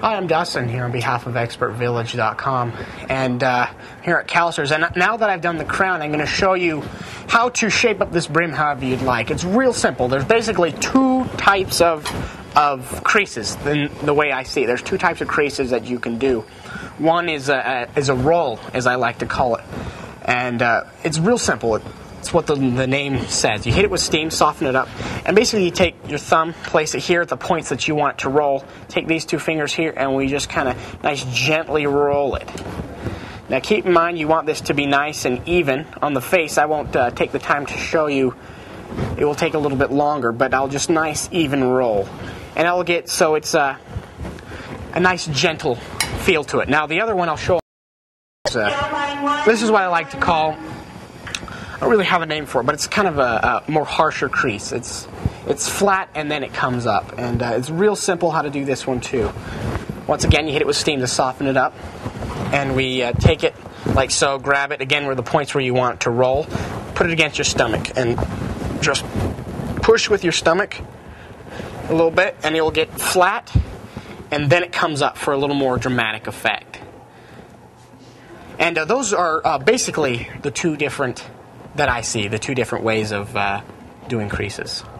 Hi, I'm Dustin here on behalf of ExpertVillage.com, and here at Calisters. And now that I've done the crown, I'm going to show you how to shape up this brim however you'd like. It's real simple. There's basically two types of creases in the way I see it. There's two types of creases that you can do. One is a roll, as I like to call it, and it's real simple. It's what the name says. You hit it with steam, soften it up, and basically you take your thumb, place it here at the points that you want it to roll, take these two fingers here, and we just kind of nice gently roll it. Now keep in mind you want this to be nice and even on the face. I won't take the time to show you. It will take a little bit longer, but I'll just nice even roll. And I'll get so it's a nice gentle feel to it. Now the other one I'll show this is what I like to call, I don't really have a name for it, but it's kind of a more harsher crease. It's flat and then it comes up, and it's real simple how to do this one too. Once again, you hit it with steam to soften it up, and we take it like so, grab it again where the points where you want it to roll, put it against your stomach, and just push with your stomach a little bit, and it'll get flat, and then it comes up for a little more dramatic effect. And those are basically the two different that I see, the two different ways of doing creases.